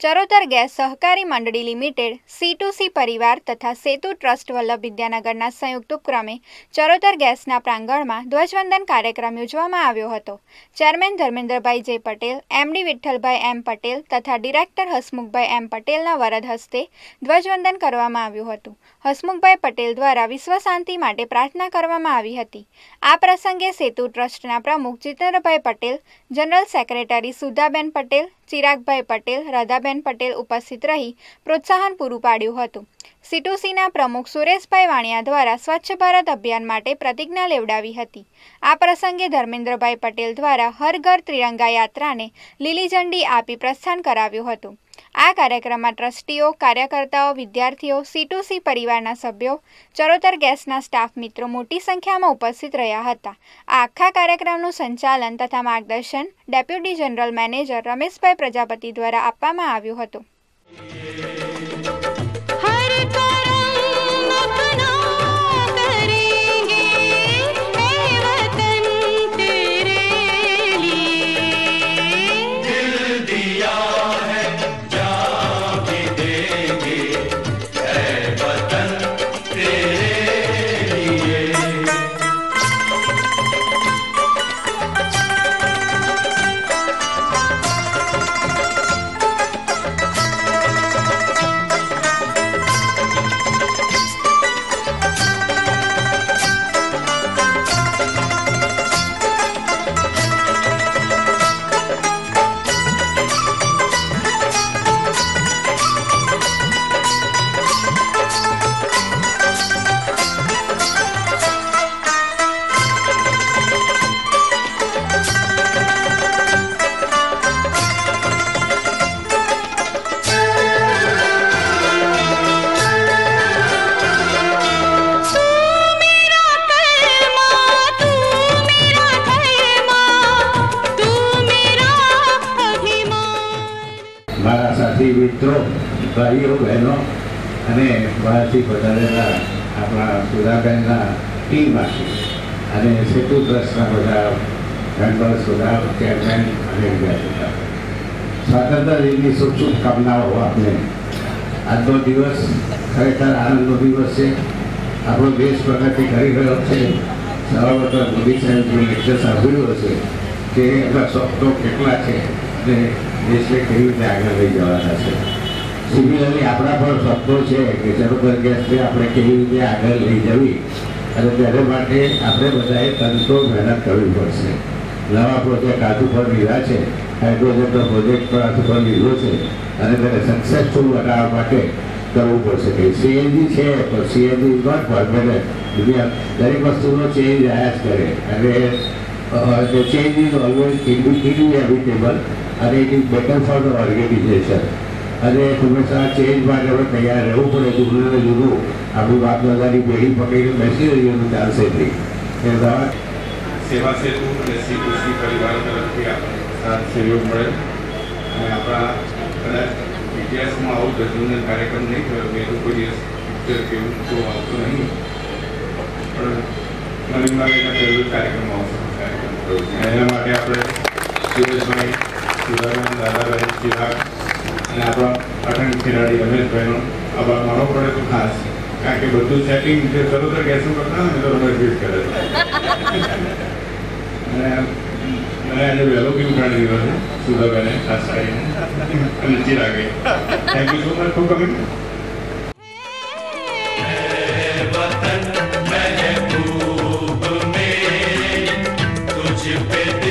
Charotar gas सहकारी मंडળી limited C परिवार तथा सेतु ट्रस्ट वल्लभ विद्यानगरना संयुक्त उपक्रमे चरोतर गैसना प्रांगणमां ध्वजवंदन कार्यक्रम योजवामां આવ્યો હતો। Chairman Dharmendrabhai J Patel, MD Vitthalbhai M Patel तथा डिरेक्टर हसमुखभाई एम पटेलना वरद हस्ते ध्वजवंदन करवामां આવ્યું હતું। हसमुखभाई पटेल द्वारा विश्व शांति माटे प्रार्थना करवामां આવી હતી। आ प्रसंगे सेतु ट्रस्टना प्रमुख जितेन्द्रभाई पटेल, जनरल सेक्रेटरी सुधाबेन पटेल, चिरागभाई पटेल, राधाबेन पटेल उपस्थित रही प्रोत्साहन पूरुं पाड्युं हतुं। C2Cना प्रमुख सुरेशभाई वाणिया द्वारा स्वच्छ भारत अभियान माटे प्रतिज्ञा लेवडावी हती। आ प्रसंगे धर्मेन्द्रभाई पटेल द्वारा हर घर तिरंगा यात्राने लीली झंडी आपी प्रस्थान कराव्युं हतुं। आ कार्यक्रममां ट्रस्टीओ, कार्यकर्ताओ, विद्यार्थीओ, C2C परिवारना सभ्यो, चरोतर गैसना स्टाफ मित्रों मोटी संख्यामां उपस्थित रह्या हता। आ आखा कार्यक्रमनुं संचालन तथा मार्गदर्शन deputy general manager Rameshbhai Prajapati द्वारा आपवामां આવ્યું હતું। मारा साथी मित्रों, भाईओ बहनों अने बहारथी पधारेला आपणा सुधाबेनना टीम आखी सेतु ट्रस्टना बधा मेम्बर्स, बधा चेरमेन अने विद्यार्थी स्वातंत्र्य दिननी शुभकामनाओ। आपने आजनो दिवस खरेखर आनंदनो दिवस है। आपणो देश प्रगति करी रह्यो छे। सर्वत्र मोदी साहेबનું લેક્ચર સાંભળ્યું હશે કે એમના સ્વપ્નો કેટલા છે અને દેશને કેવી રીતે આગળ લઈ જવાના છે। સિમિલરલી આપણા પણ સપનો છે કે ચરોતર ગેસને આપણે કેવી રીતે આગળ લઈ જવી અને તેને માટે આપણે બધાએ તનતો મહેનત કરવી પડશે। નવા પ્રોજેક્ટ હાથ ઉપર લીધા છે, હાઇડ્રોજનનો પ્રોજેક્ટ પણ હાથ ઉપર લીધો છે અને તેને સક્સેસફુલ બનાવવા માટે કરવું પડશે। કે સીએનજી છે પણ સીએનજી ઇઝ નોટ પરમેનન્ટ। દુનિયા દરેક વસ્તુનો ચેન્જ આવ્યા જ કરે અને the change is always inevitable and it is better for the organization. અને હંમેશા ચેન્જ માટે આપણે તૈયાર રહેવું પડે। જૂનું ને જૂનું આપણી બાપ દાદાની પેઢી પકડીને બેસી રહ્યું ચાલશે નહીં। સેવા સેતુ અને C2C પરિવાર તરફથી આપણને સાથ સહયોગ મળે અને આપણા કદાચ ઇતિહાસમાં આવો ધ્વજવંદન કાર્યક્રમ નહીં થયો, મેં તો કોઈ દિવસ પિક્ચર કેવું તો આવતું નહીં, પણ મને લાગે કે પહેલો કાર્યક્રમ આવશે। એના માટે આપણે સુરેશભાઈ, સુધાબેન, દાદાભાઈ, ચિરાગ અને આપણા અટંગ ખેલાડી રમેશભાઈનો આભાર માનવો પડે તો ખાસ, કારણ કે બધું સેટિંગ જે ચરોતર ગેસનું કરતા હોય ને તો રમેશ ફીટ કરે અને મને આજે વહેલો બી ઉઠાડી દીધો છે સુધાબેને ખાસ કરીને અને ચિરાગે। Thank you so much for coming. पे